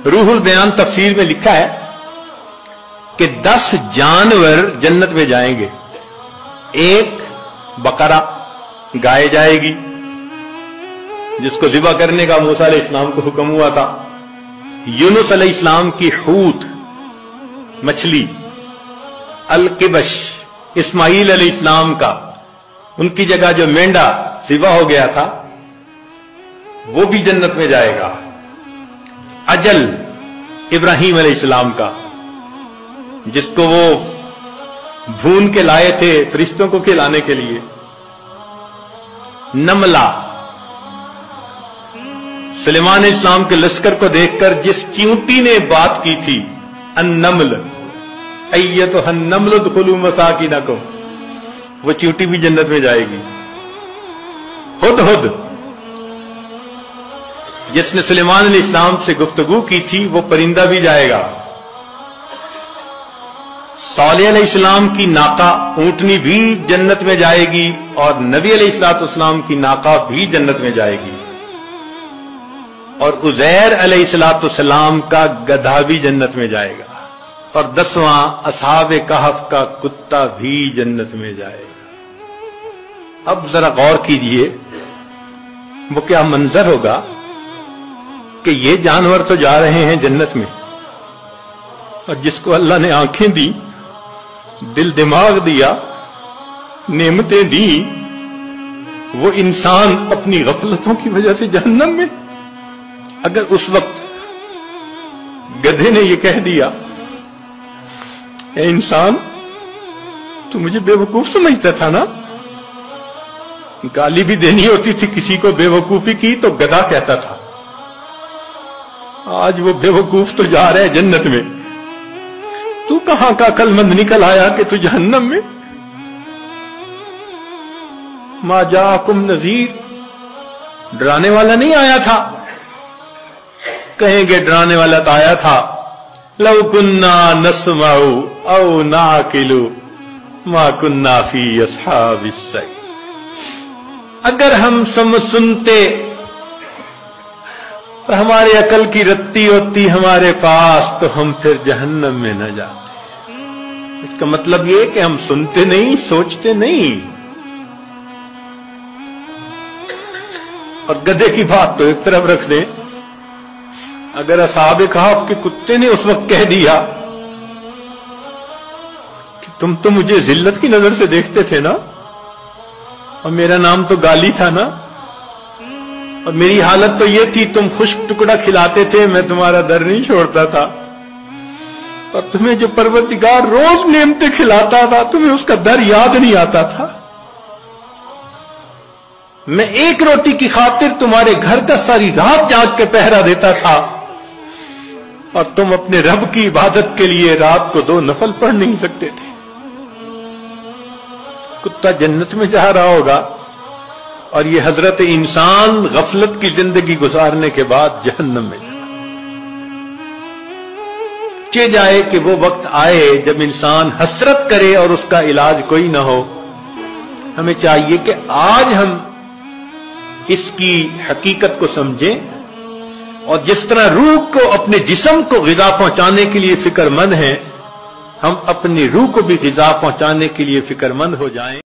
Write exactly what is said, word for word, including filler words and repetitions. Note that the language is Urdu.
روح البیان تفسیر میں لکھا ہے کہ دس جانور جنت میں جائیں گے. ایک بقرہ گائے جائے گی جس کو ذبح کرنے کا موسیٰ علیہ السلام کو حکم ہوا تھا. یونس علیہ السلام کی حوت مچھلی، القبش اسماعیل علیہ السلام کا، ان کی جگہ جو مینڈا ذبح ہو گیا تھا وہ بھی جنت میں جائے گا. اجل ابراہیم علیہ السلام کا، جس کو وہ بھون کے لائے تھے فرشتوں کو کھلانے کے لیے. نملہ سلیمان علیہ السلام کے لشکر کو دیکھ کر جس چیونٹی نے بات کی تھی، النمل ایتھا النمل ادخلوا مساکنکم، وہ چیونٹی بھی جنت میں جائے گی. ہد ہد جس نے سلیمان علیہ السلام سے گفتگو کی تھی وہ پرندہ بھی جائے گا. صالح علیہ السلام کی ناقہ اونٹنی بھی جنت میں جائے گی، اور نبی علیہ الصلوۃ والسلام کی ناقہ بھی جنت میں جائے گی. اور عزیر علیہ الصلوۃ والسلام کا گدھا بھی جنت میں جائے گا. اور دسواں اصحاب کہف کا کتا بھی جنت میں جائے گا. اب ذرا غور کیجئے وہ کیا منظر ہوگا کہ یہ جانور تو جا رہے ہیں جنت میں، اور جس کو اللہ نے آنکھیں دی، دل دماغ دیا، نعمتیں دی، وہ انسان اپنی غفلتوں کی وجہ سے جہنم میں. اگر اس وقت گدھے نے یہ کہہ دیا اے انسان تو مجھے بے وقوف سمجھتا تھا نا، گالی بھی دینی ہوتی تھی کسی کو بے وقوفی کی تو گدھا کہتا تھا. آج وہ بے وقوف تو جا رہے جنت میں، تو کہاں کا عقل مند نکل آیا کہ تو جہنم میں. ما جاءکم نذیر، ڈرانے والا نہیں آیا تھا. کہیں گے ڈرانے والا تو آیا تھا. لو کننا نسمع او نعقل ما کننا فی اصحاب السعیر، اگر ہم سم سنتے اور ہماری عقل کی رتی ہوتی ہمارے پاس تو ہم پھر جہنم میں نہ جاتے. اس کا مطلب یہ کہ ہم سنتے نہیں، سوچتے نہیں. اور گدھے کی بات تو ایک طرف رکھ دیں، اگر اصحاب کہف کے کتے نے اس وقت کہہ دیا کہ تم تو مجھے ذلت کی نظر سے دیکھتے تھے نا، اور میرا نام تو گالی تھا نا، اور میری حالت تو یہ تھی تم خشک ٹکڑا کھلاتے تھے، میں تمہارا در نہیں چھوڑتا تھا، اور تمہیں جو پروردگار روز نعمتیں کھلاتا تھا تمہیں اس کا در یاد نہیں آتا تھا. میں ایک روٹی کی خاطر تمہارے گھر کا ساری رات جاگ کے پہرا دیتا تھا، اور تم اپنے رب کی عبادت کے لیے رات کو دو نفل پڑھ نہیں سکتے تھے. کتا جنت میں جا رہا ہوگا، اور یہ حضرت انسان غفلت کی زندگی گزارنے کے بعد جہنم میں جائے. چہ جائے کہ وہ وقت آئے جب انسان حسرت کرے اور اس کا علاج کوئی نہ ہو. ہمیں چاہیے کہ آج ہم اس کی حقیقت کو سمجھیں، اور جس طرح روح کو اپنے جسم کو غذا پہنچانے کے لیے فکر مند ہیں، ہم اپنی روح کو بھی غذا پہنچانے کے لیے فکر مند ہو جائیں.